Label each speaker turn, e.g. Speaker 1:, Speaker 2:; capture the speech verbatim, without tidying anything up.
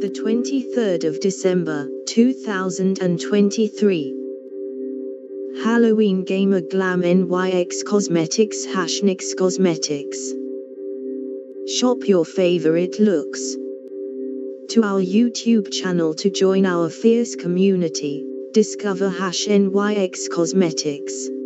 Speaker 1: the twenty-third of December, two thousand twenty-three. Halloween gamer Glam N Y X Cosmetics hash N Y X Cosmetics. Shop your favorite looks. To our YouTube channel to join our fierce community, discover hash N Y X Cosmetics.